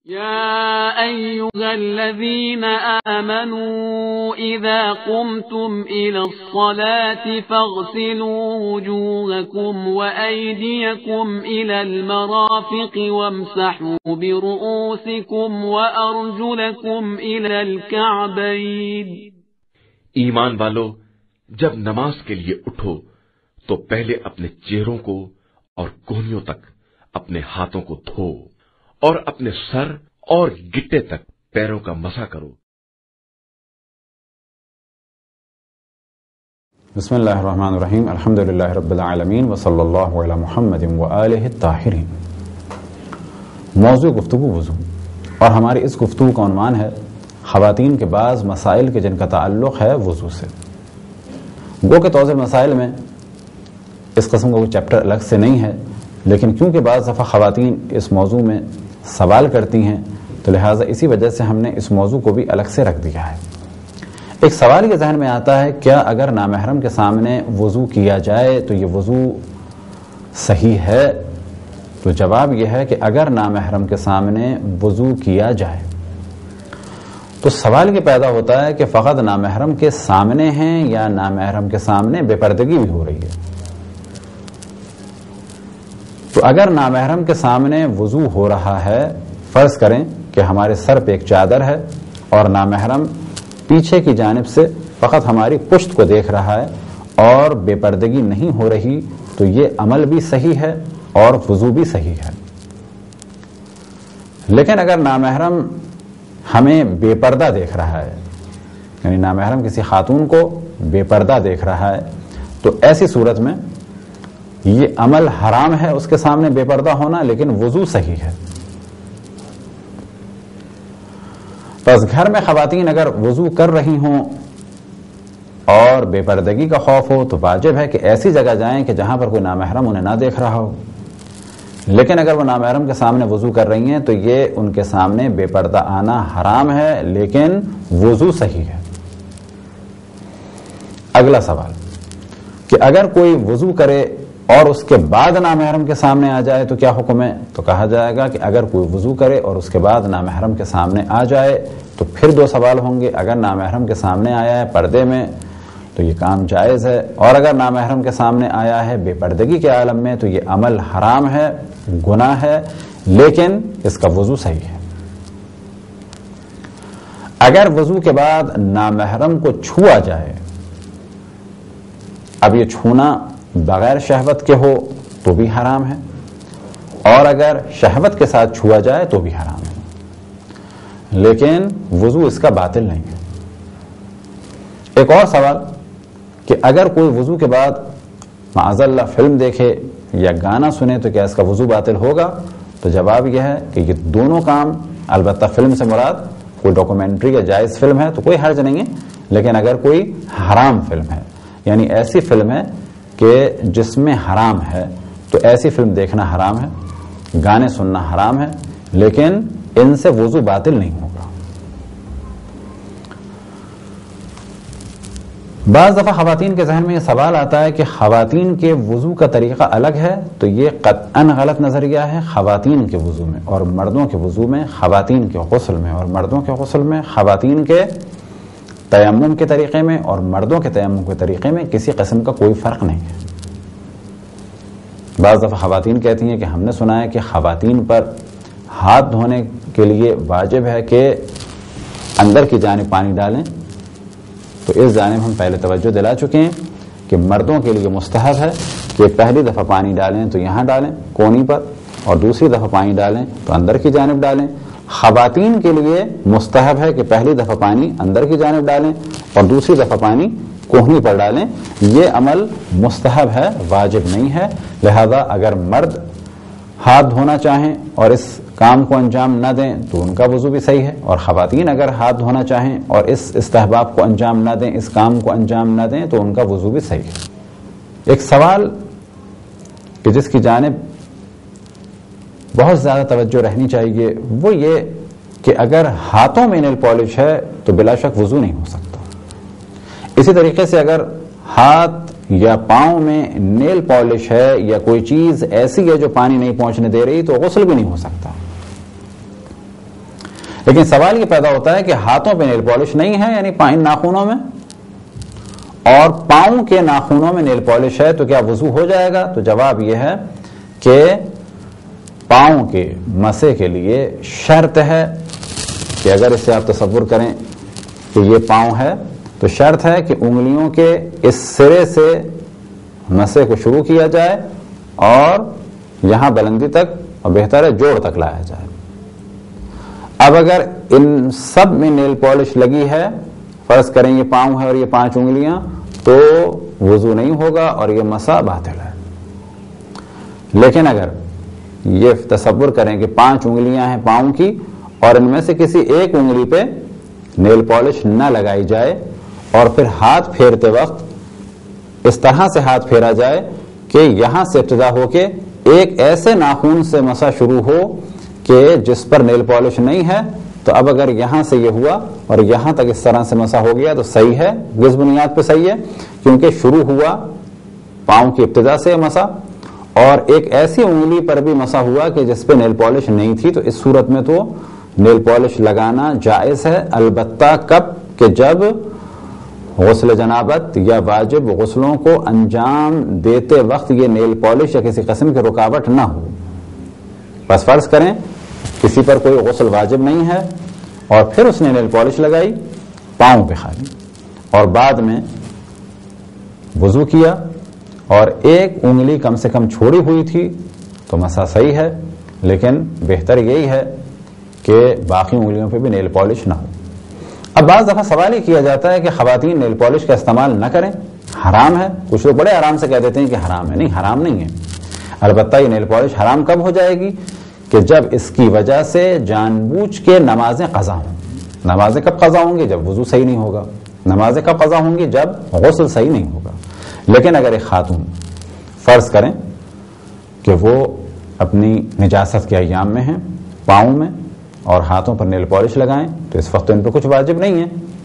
يا أيها الذين آمنوا إذا قمتم إلى الصلاة فاغسلوا وجوهكم وأيديكم إلى المرافق وامسحوا برؤوسكم وأرجلكم إلى الكعبين. ایمان والو، جب نماز کے لیے اٹھو تو پہلے اپنے چہروں کو اور کونیوں تک اپنے ہاتھوں کو دھو اور اپنے سر اور گٹے تک پیروں کا مسح کرو. بسم اللہ الرحمن الرحیم. الحمدللہ رب العالمین وصلی اللہ علی محمد وآلہ الطاہرین. موضوع گفتگو وضو، اور ہماری اس گفتگو کا عنوان ہے خواتین کے بعض مسائل کے جن کا تعلق ہے وضو سے. گو کہ توضیح مسائل میں اس قسم کا کوئی چیپٹر الگ سے نہیں ہے، لیکن کیونکہ بعض دفعہ خواتین اس موضوع میں سوال کرتی ہیں تو لہٰذا اسی وجہ سے ہم نے اس موضوع کو بھی الگ سے رکھ دیا ہے. ایک سوال یہ ذہن میں آتا ہے، کیا اگر نامحرم کے سامنے وضو کیا جائے تو یہ وضو صحیح ہے؟ تو جواب یہ ہے کہ اگر نامحرم کے سامنے وضو کیا جائے تو سوال یہ پیدا ہوتا ہے کہ فقط نامحرم کے سامنے ہیں یا نامحرم کے سامنے بے پردگی بھی ہو رہی ہے. تو اگر نامحرم کے سامنے وضو ہو رہا ہے، فرض کریں کہ ہمارے سر پہ ایک چادر ہے اور نامحرم پیچھے کی جانب سے فقط ہماری پشت کو دیکھ رہا ہے اور بے پردگی نہیں ہو رہی، تو یہ عمل بھی صحیح ہے اور وضو بھی صحیح ہے. لیکن اگر نامحرم ہمیں بے پردہ دیکھ رہا ہے، یعنی نامحرم کسی خاتون کو بے پردہ دیکھ رہا ہے، تو ایسی صورت میں یہ عمل حرام ہے اس کے سامنے بے پردہ ہونا، لیکن وضو صحیح ہے. بس گھر میں خواتین اگر وضو کر رہی ہوں اور بے پردگی کا خوف ہو تو واجب ہے کہ ایسی جگہ جائیں کہ جہاں پر کوئی نامحرم انہیں نہ دیکھ رہا ہو. لیکن اگر وہ نامحرم کے سامنے وضو کر رہی ہیں تو یہ ان کے سامنے بے پردہ آنا حرام ہے، لیکن وضو صحیح ہے. اگلا سوال کہ اگر کوئی وضو کرے اور اس کے بعد نامحرم کے سامنے آ جائے تو کیا حکم ہے؟ تو کہا جائے گا کہ اگر کوئی وضو کرے اور اس کے بعد نامحرم کے سامنے آ جائے تو پھر دو سوال ہوں گے. اگر نامحرم کے سامنے آیا ہے پردے میں تو یہ کام جائز ہے، اور اگر نامحرم کے سامنے آیا ہے بے پردگی کے عالم میں تو یہ عمل حرام ہے، گناہ ہے، لیکن اس کا وضو صحیح ہے. اگر وضو کے بعد نامحرم کو چھوا جائے، اب یہ چھونا بغیر شہوت کے ہو تو بھی حرام ہے، اور اگر شہوت کے ساتھ چھوا جائے تو بھی حرام ہے، لیکن وضو اس کا باطل نہیں ہے. ایک اور سوال کہ اگر کوئی وضو کے بعد معاذ اللہ فلم دیکھے یا گانا سنے تو کیا اس کا وضو باطل ہوگا؟ تو جواب یہ ہے کہ یہ دونوں کام، البتہ فلم سے مراد کوئی ڈاکومنٹری یا جائز فلم ہے تو کوئی حرج نہیں ہے، لیکن اگر کوئی حرام فلم ہے، یعنی ایسی فلم ہے کہ جس میں حرام ہے، تو ایسی فلم دیکھنا حرام ہے، گانے سننا حرام ہے، لیکن ان سے وضو باطل نہیں ہوگا. بعض دفعہ خواتین کے ذہن میں یہ سوال آتا ہے کہ خواتین کے وضو کا طریقہ الگ ہے، تو یہ قطعاً غلط نظریہ ہے. خواتین کے وضو میں اور مردوں کے وضو میں، خواتین کے غسل میں اور مردوں کے غسل میں، خواتین کے تیمم کے طریقے میں اور مردوں کے تیمم کے طریقے میں کسی قسم کا کوئی فرق نہیں ہے. بعض دفعہ خواتین کہتی ہیں کہ ہم نے سنا ہے کہ خواتین پر ہاتھ دھونے کے لیے واجب ہے کہ اندر کی جانب پانی ڈالیں، تو اس جانب ہم پہلے توجہ دلا چکے ہیں کہ مردوں کے لیے مستحب ہے کہ پہلی دفعہ پانی ڈالیں تو یہاں ڈالیں کونی پر، اور دوسری دفعہ پانی ڈالیں تو اندر کی جانب ڈالیں. خواتین کے لیے مستحب ہے کہ پہلی دفعہ پانی اندر کی جانب ڈالیں اور دوسری دفعہ پانی کوہنی پر ڈالیں. یہ عمل مستحب ہے، واجب نہیں ہے. لہذا اگر مرد ہاتھ دھونا چاہیں اور اس کام کو انجام نہ دیں تو ان کا وضو بھی صحیح ہے، اور خواتین اگر ہاتھ دھونا چاہیں اور اس استحباب کو انجام نہ دیں، اس کام کو انجام نہ دیں، تو ان کا وضو بھی صحیح ہے. ایک سوال کہ جس کی جانب بہت زیادہ توجہ رہنی چاہیے وہ یہ کہ اگر ہاتھوں میں نیل پالش ہے تو بلا شک وضو نہیں ہو سکتا. اسی طریقے سے اگر ہاتھ یا پاؤں میں نیل پالش ہے یا کوئی چیز ایسی ہے جو پانی نہیں پہنچنے دے رہی تو غسل بھی نہیں ہو سکتا. لیکن سوال یہ پیدا ہوتا ہے کہ ہاتھوں پہ نیل پالش نہیں ہے یعنی ان ناخنوں میں، اور پاؤں کے ناخنوں میں نیل پالش ہے، تو کیا وضو ہو جائے گا؟ تو جواب یہ ہے کہ پاؤں کے مسح کے لیے شرط ہے کہ اگر اسے آپ تصور کریں کہ یہ پاؤں ہے تو شرط ہے کہ انگلیوں کے اس سرے سے مسح کو شروع کیا جائے اور یہاں بلندی تک اور بہتر ہے جوڑ تک لایا جائے۔ اب اگر ان سب میں نیل پالش لگی ہے، فرض کریں یہ پاؤں ہے اور یہ 5 انگلیاں، تو وضو نہیں ہوگا اور یہ مسح باطل ہے۔ لیکن اگر یہ تصور کریں کہ 5 انگلیاں ہیں پاؤں کی اور ان میں سے کسی ایک انگلی پہ نیل پالش نہ لگائی جائے اور پھر ہاتھ پھیرتے وقت اس طرح سے ہاتھ پھیرا جائے کہ یہاں سے ابتدا ہو کے ایک ایسے ناخن سے مسح شروع ہو کہ جس پر نیل پالش نہیں ہے، تو اب اگر یہاں سے یہ ہوا اور یہاں تک اس طرح سے مسح ہو گیا تو صحیح ہے، کس بنیاد پہ صحیح ہے؟ کیونکہ شروع ہوا پاؤں کی ابتدا سے مسح اور ایک ایسی انگلی پر بھی مسح ہوا کہ جس پہ نیل پالش نہیں تھی، تو اس صورت میں تو نیل پالش لگانا جائز ہے، البتہ کب؟ کہ جب غسل جنابت یا واجب غسلوں کو انجام دیتے وقت یہ نیل پالش یا کسی قسم کی رکاوٹ نہ ہو۔ بس فرض کریں کسی پر کوئی غسل واجب نہیں ہے اور پھر اس نے نیل پالش لگائی پاؤں پہ خالی، اور بعد میں وضو کیا اور ایک انگلی کم سے کم چھوڑی ہوئی تھی تو مسح صحیح ہے، لیکن بہتر یہی ہے کہ باقی انگلیوں پہ بھی نیل پالش نہ ہو۔ اب بعض دفعہ سوال یہ کیا جاتا ہے کہ خواتین نیل پالش کا استعمال نہ کریں، حرام ہے۔ کچھ لوگ بڑے آرام سے کہہ دیتے ہیں کہ حرام ہے۔ نہیں، حرام نہیں ہے، البتہ یہ نیل پالش حرام کب ہو جائے گی؟ کہ جب اس کی وجہ سے جان بوجھ کے نمازیں قضا ہوں۔ نمازیں کب قضا ہوں گی؟ جب وضو صحیح نہیں ہوگا۔ نمازیں کب قضا ہوں گی؟ جب غسل صحیح نہیں ہوگا۔ لیکن اگر ایک خاتون فرض کریں کہ وہ اپنی نجاست کے ایام میں ہیں، پاؤں میں اور ہاتھوں پر نیل پالش لگائیں، تو اس وقت ان پہ کچھ واجب نہیں ہے۔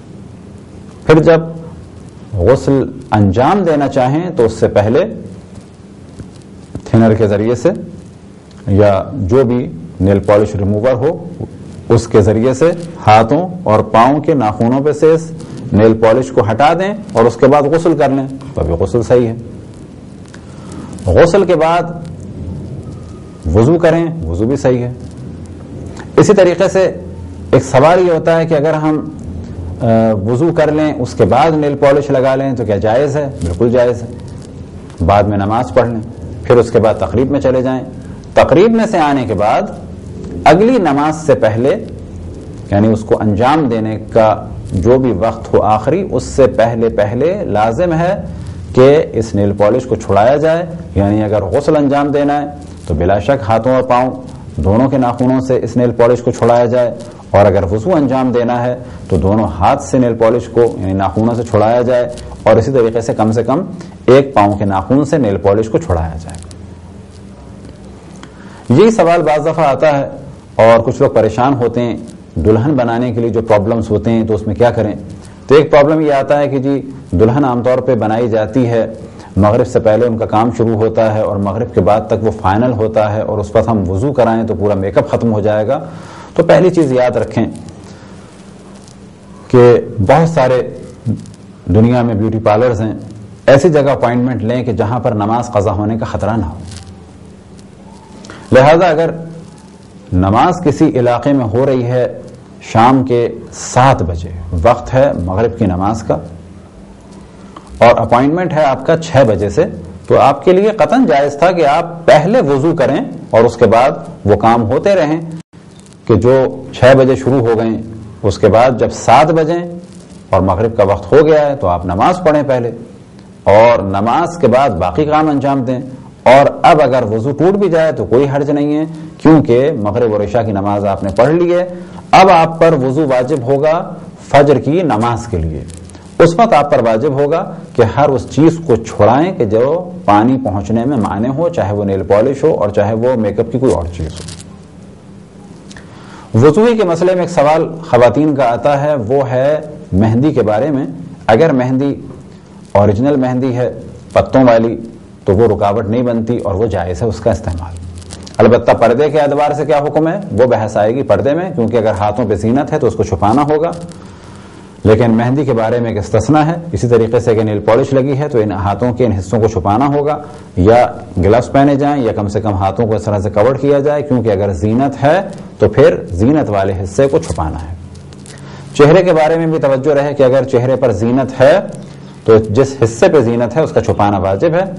پھر جب غسل انجام دینا چاہیں تو اس سے پہلے تھنر کے ذریعے سے یا جو بھی نیل پالش ریموور ہو اس کے ذریعے سے ہاتھوں اور پاؤں کے ناخنوں پہ سے اس نیل پالش کو ہٹا دیں اور اس کے بعد غسل کر لیں، تو ابھی غسل صحیح ہے۔ غسل کے بعد وضو کریں، وضو بھی صحیح ہے۔ اسی طریقے سے ایک سوال یہ ہوتا ہے کہ اگر ہم وضو کر لیں اس کے بعد نیل پالش لگا لیں تو کیا جائز ہے؟ بالکل جائز ہے۔ بعد میں نماز پڑھ لیں، پھر اس کے بعد تقریب میں چلے جائیں، تقریب میں سے آنے کے بعد اگلی نماز سے پہلے یعنی اس کو انجام دینے کا جو بھی وقت ہو آخری، اس سے پہلے لازم ہے کہ اس نیل پالش کو چھڑایا جائے۔ یعنی اگر غسل انجام دینا ہے تو بلا شک ہاتھوں اور پاؤں دونوں کے ناخنوں سے اس نیل پالش کو چھڑایا جائے، اور اگر وضو انجام دینا ہے تو دونوں ہاتھ سے نیل پالش کو یعنی ناخنوں سے چھڑایا جائے، اور اسی طریقے سے کم ایک پاؤں کے ناخن سے نیل پالش کو چھڑایا جائے۔ یہی سوال بعض دفعہ آتا ہے اور کچھ لوگ پریشان ہوتے ہیں دلہن بنانے کے لیے جو پرابلمز ہوتے ہیں تو اس میں کیا کریں۔ تو ایک پرابلم یہ آتا ہے کہ جی دلہن عام طور پہ بنائی جاتی ہے مغرب سے پہلے ان کا کام شروع ہوتا ہے اور مغرب کے بعد تک وہ فائنل ہوتا ہے، اور اس وقت ہم وضو کرائیں تو پورا میک اپ ختم ہو جائے گا۔ تو پہلی چیز یاد رکھیں کہ بہت سارے دنیا میں بیوٹی پارلرز ہیں، ایسی جگہ اپائنٹمنٹ لیں کہ جہاں پر نماز قضا ہونے کا خطرہ نہ ہو۔ لہذا اگر نماز کسی علاقے میں ہو رہی ہے شام کے 7 بجے، وقت ہے مغرب کی نماز کا، اور اپائنٹمنٹ ہے آپ کا 6 بجے سے، تو آپ کے لیے قطعاً جائز تھا کہ آپ پہلے وضو کریں اور اس کے بعد وہ کام ہوتے رہیں کہ جو 6 بجے شروع ہو گئے، اس کے بعد جب 7 بجے اور مغرب کا وقت ہو گیا ہے تو آپ نماز پڑھیں پہلے، اور نماز کے بعد باقی کام انجام دیں۔ اور اب اگر وضو ٹوٹ بھی جائے تو کوئی حرج نہیں ہے، کیونکہ مغرب اور عشاء کی نماز آپ نے پڑھ لی ہے۔ اب آپ پر وضو واجب ہوگا فجر کی نماز کے لیے۔ اس وقت آپ پر واجب ہوگا کہ ہر اس چیز کو چھڑائیں کہ جو پانی پہنچنے میں مانع ہو، چاہے وہ نیل پالش ہو اور چاہے وہ میک اپ کی کوئی اور چیز ہو۔ وضوئی کے مسئلے میں ایک سوال خواتین کا آتا ہے، وہ ہے مہندی کے بارے میں۔ اگر مہندی اوریجنل مہندی ہے پتوں والی تو وہ رکاوٹ نہیں بنتی اور وہ جائز ہے اس کا استعمال۔ البتہ پردے کے اعتبار سے کیا حکم ہے وہ بحث آئے گی پردے میں، کیونکہ اگر ہاتھوں پہ زینت ہے تو اس کو چھپانا ہوگا، لیکن مہندی کے بارے میں ایک استثنا ہے۔ اسی طریقے سے اگر نیل پالش لگی ہے تو ان ہاتھوں کے ان حصوں کو چھپانا ہوگا، یا گلوز پہنے جائیں یا کم سے کم ہاتھوں کو اس طرح سے کور کیا جائے، کیونکہ اگر زینت ہے تو پھر زینت والے حصے کو چھپانا ہے۔ چہرے کے بارے میں بھی توجہ رہے کہ اگر چہرے پر زینت ہے تو جس حصے پہ زینت ہے اس کا چھپانا واجب ہے،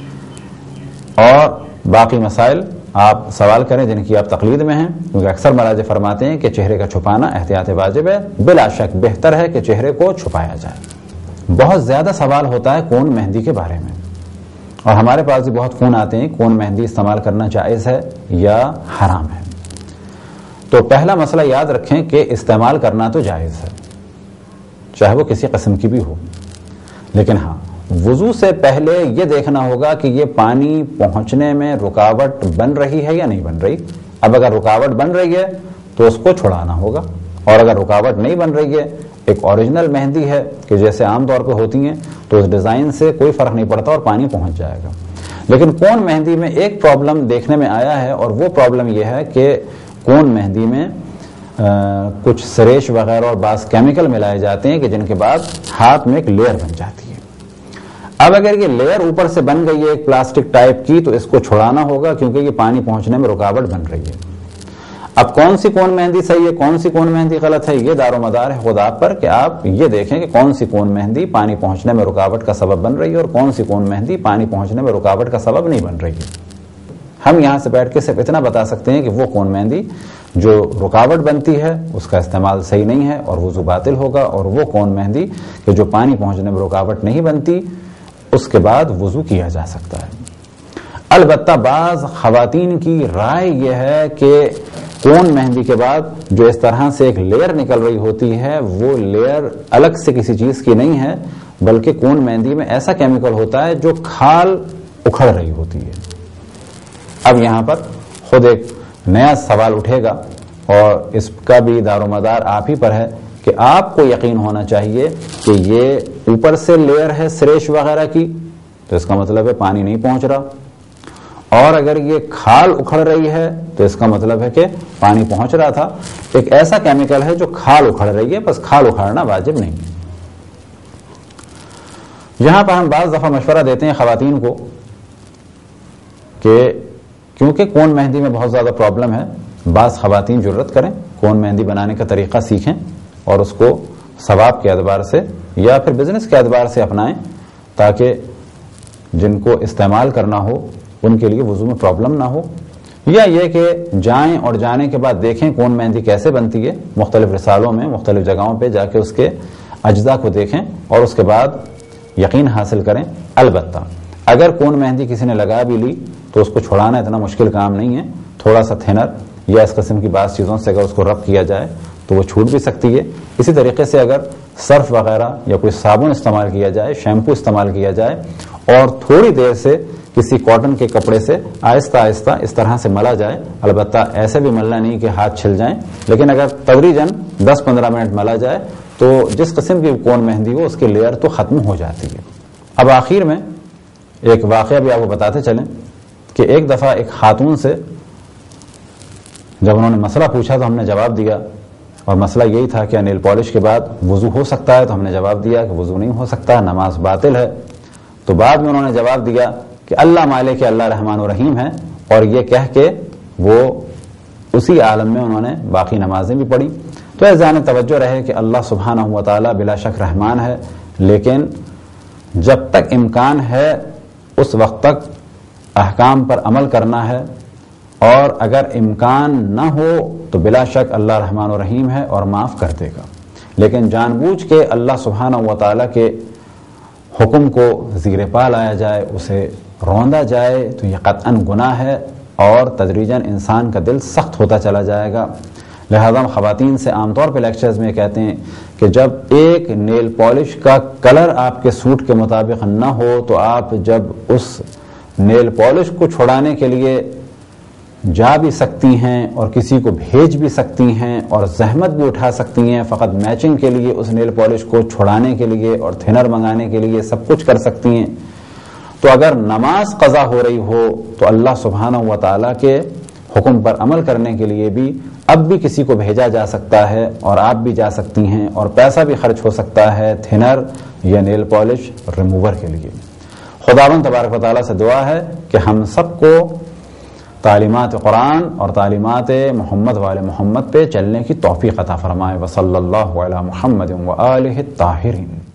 اور باقی مسائل آپ سوال کریں جن کی آپ تقلید میں ہیں، کیونکہ اکثر مراجع فرماتے ہیں کہ چہرے کا چھپانا احتیاط واجب ہے، بلا شک بہتر ہے کہ چہرے کو چھپایا جائے۔ بہت زیادہ سوال ہوتا ہے کون مہندی کے بارے میں، اور ہمارے پاس بھی بہت فون آتے ہیں کون مہندی استعمال کرنا جائز ہے یا حرام ہے۔ تو پہلا مسئلہ یاد رکھیں کہ استعمال کرنا تو جائز ہے، چاہے وہ کسی قسم کی بھی ہو، لیکن ہاں وضو سے پہلے یہ دیکھنا ہوگا کہ یہ پانی پہنچنے میں رکاوٹ بن رہی ہے یا نہیں بن رہی۔ اب اگر رکاوٹ بن رہی ہے تو اس کو چھڑانا ہوگا، اور اگر رکاوٹ نہیں بن رہی ہے، ایک اوریجنل مہندی ہے کہ جیسے عام طور پہ ہوتی ہیں، تو اس ڈیزائن سے کوئی فرق نہیں پڑتا اور پانی پہنچ جائے گا۔ لیکن کون مہندی میں ایک پرابلم دیکھنے میں آیا ہے، اور وہ پرابلم یہ ہے کہ کون مہندی میں کچھ سریش وغیرہ اور بعض کیمیکل ملائے جاتے ہیں کہ جن کے بعد ہاتھ میں ایک لیئر بن جاتی ہے۔ اب اگر یہ لیئر اوپر سے بن گئی ہے ایک پلاسٹک ٹائپ کی تو اس کو چھڑانا ہوگا، کیونکہ یہ پانی پہنچنے میں رکاوٹ بن رہی ہے۔ اب کون سی کون مہندی صحیح ہے، کون سی کون مہندی غلط ہے، یہ دار و مدار ہے خود آپ پر کہ آپ یہ دیکھیں کہ کون سی کون مہندی پانی پہنچنے میں رکاوٹ کا سبب بن رہی ہے اور کون سی کون مہندی پانی پہنچنے میں رکاوٹ کا سبب نہیں بن رہی ہے۔ ہم یہاں سے بیٹھ کے صرف اتنا بتا سکتے ہیں کہ وہ کون مہندی جو رکاوٹ بنتی ہے اس کا استعمال صحیح نہیں ہے اور وضو باطل ہوگا، اور وہ کون مہندی کہ جو پانی پہنچنے میں رکاوٹ نہیں بنتی اس کے بعد وضو کیا جا سکتا ہے۔ البتہ بعض خواتین کی رائے یہ ہے کہ کون مہندی کے بعد جو اس طرح سے ایک لیئر نکل رہی ہوتی ہے وہ لیئر الگ سے کسی چیز کی نہیں ہے، بلکہ کون مہندی میں ایسا کیمیکل ہوتا ہے جو کھال اکھڑ رہی ہوتی ہے۔ اب یہاں پر خود ایک نیا سوال اٹھے گا، اور اس کا بھی دار و مدار آپ ہی پر ہے کہ آپ کو یقین ہونا چاہیے کہ یہ اوپر سے لیئر ہے سریش وغیرہ کی، تو اس کا مطلب ہے پانی نہیں پہنچ رہا، اور اگر یہ کھال اکھڑ رہی ہے تو اس کا مطلب ہے کہ پانی پہنچ رہا تھا۔ ایک ایسا کیمیکل ہے جو کھال اکھڑ رہی ہے، بس کھال اکھاڑنا واجب نہیں ہے۔ یہاں پر ہم بعض دفعہ مشورہ دیتے ہیں خواتین کو کہ کیونکہ کون مہندی میں بہت زیادہ پرابلم ہے، بعض خواتین جرت کریں، کون مہندی بنانے کا طریقہ سیکھیں اور اس کو ثواب کے اعتبار سے یا پھر بزنس کے اعتبار سے اپنائیں، تاکہ جن کو استعمال کرنا ہو ان کے لیے وضو میں پرابلم نہ ہو، یا یہ کہ جائیں اور جانے کے بعد دیکھیں کون مہندی کیسے بنتی ہے، مختلف رسالوں میں مختلف جگہوں پہ جا کے اس کے اجزاء کو دیکھیں اور اس کے بعد یقین حاصل کریں۔ البتہ اگر کون مہندی کسی نے لگا بھی لی تو اس کو چھڑانا اتنا مشکل کام نہیں ہے، تھوڑا سا تھنر یا اس قسم کی بعض چیزوں سے اگر اس کو رب کیا جائے تو وہ چھوٹ بھی سکتی ہے۔ اسی طریقے سے اگر سرف وغیرہ یا کوئی صابن استعمال کیا جائے، شیمپو استعمال کیا جائے اور تھوڑی دیر سے کسی کاٹن کے کپڑے سے آہستہ آہستہ اس طرح سے ملا جائے، البتہ ایسے بھی ملنا نہیں کہ ہاتھ چھل جائیں، لیکن اگر تدریجاً 10-15 منٹ ملا جائے تو جس قسم کی کون مہندی ہو اس کی لیئر تو ختم ہو جاتی ہے۔ اب آخر میں ایک واقعہ بھی آپ کو بتاتے چلیں کہ ایک دفعہ ایک خاتون سے جب انہوں نے مسئلہ پوچھا تو ہم نے جواب دیا، اور مسئلہ یہی تھا کہ نیل پالش کے بعد وضو ہو سکتا ہے، تو ہم نے جواب دیا کہ وضو نہیں ہو سکتا، نماز باطل ہے۔ تو بعد میں انہوں نے جواب دیا کہ اللہ مالک اللہ رحمان و رحیم ہے، اور یہ کہہ کے وہ اسی عالم میں انہوں نے باقی نمازیں بھی پڑھی۔ تو اس ذہن توجہ رہے کہ اللہ سبحانہ و تعالی بلا شک رحمان ہے، لیکن جب تک امکان ہے اس وقت تک احکام پر عمل کرنا ہے، اور اگر امکان نہ ہو تو بلا شک اللہ رحمان و رحیم ہے اور معاف کر دے گا، لیکن جان بوجھ کے اللہ سبحانہ و تعالی کے حکم کو زیر پا لایا جائے، اسے روندا جائے تو یہ قطعاً گناہ ہے، اور تدریجاً انسان کا دل سخت ہوتا چلا جائے گا۔ لہذا ہم خواتین سے عام طور پہ لیکچرز میں کہتے ہیں کہ جب ایک نیل پالش کا کلر آپ کے سوٹ کے مطابق نہ ہو تو آپ جب اس نیل پالش کو چھڑانے کے لیے جا بھی سکتی ہیں اور کسی کو بھیج بھی سکتی ہیں اور زحمت بھی اٹھا سکتی ہیں فقط میچنگ کے لیے، اس نیل پالش کو چھڑانے کے لیے اور تھنر منگانے کے لیے سب کچھ کر سکتی ہیں، تو اگر نماز قضا ہو رہی ہو تو اللہ سبحانہ و تعالیٰ کے حکم پر عمل کرنے کے لیے بھی اب بھی کسی کو بھیجا جا سکتا ہے، اور آپ بھی جا سکتی ہیں، اور پیسہ بھی خرچ ہو سکتا ہے تھنر یا نیل پالش ریموور کے لیے۔ خداوند تبارک و تعالیٰ سے دعا ہے کہ ہم سب کو تعلیمات قرآن اور تعلیمات محمد وآل محمد پہ چلنے کی توفیق عطا فرمائے۔ وصلی اللہ علی محمد وآلہ الطاہرین۔